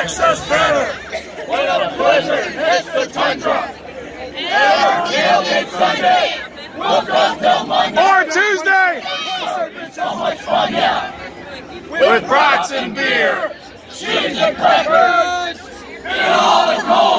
makes us better. When a blizzard hits the tundra, never tailgate Sunday, we'll go till Monday. Or Tuesday. It's been so much fun, yeah. With brats and beer, cheese and crackers, and all the cold.